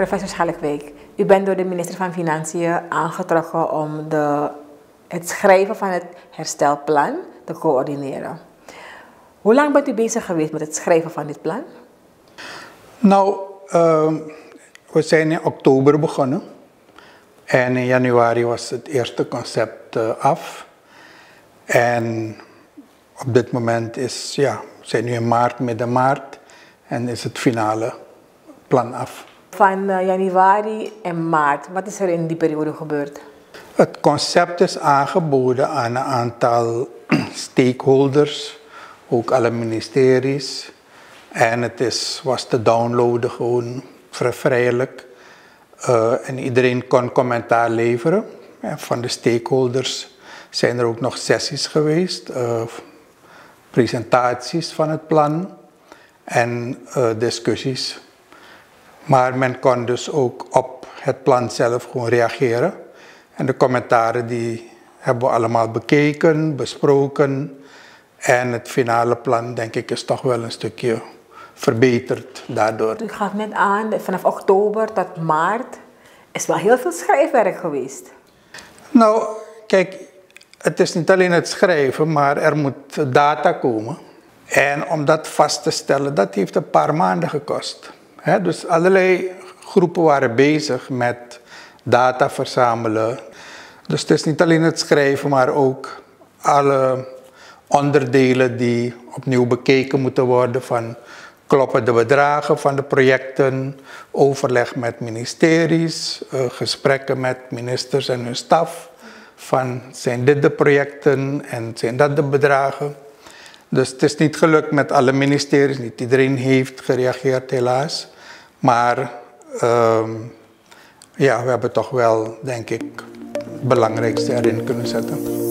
Professor Schalkwijk, u bent door de minister van Financiën aangetrokken om het schrijven van het herstelplan te coördineren. Hoe lang bent u bezig geweest met het schrijven van dit plan? Nou, we zijn in oktober begonnen. En in januari was het eerste concept af. En op dit moment we zijn nu in maart, midden maart. En is het finale plan af. Van januari en maart, wat is er in die periode gebeurd? Het concept is aangeboden aan een aantal stakeholders, ook alle ministeries. En het was te downloaden gewoon vrijelijk. En iedereen kon commentaar leveren. En van de stakeholders zijn er ook nog sessies geweest, presentaties van het plan en discussies. Maar men kon dus ook op het plan zelf gewoon reageren. En de commentaren die hebben we allemaal bekeken, besproken. En het finale plan, denk ik, is toch wel een stukje verbeterd daardoor. U gaf net aan, vanaf oktober tot maart is wel heel veel schrijfwerk geweest. Nou, kijk, het is niet alleen het schrijven, maar er moet data komen. En om dat vast te stellen, dat heeft een paar maanden gekost. Dus allerlei groepen waren bezig met data verzamelen. Dus het is niet alleen het schrijven, maar ook alle onderdelen die opnieuw bekeken moeten worden van kloppen de bedragen van de projecten, overleg met ministeries, gesprekken met ministers en hun staf van zijn dit de projecten en zijn dat de bedragen. Dus het is niet gelukt met alle ministeries, niet iedereen heeft gereageerd helaas. Maar we hebben toch wel, denk ik, het belangrijkste erin kunnen zetten.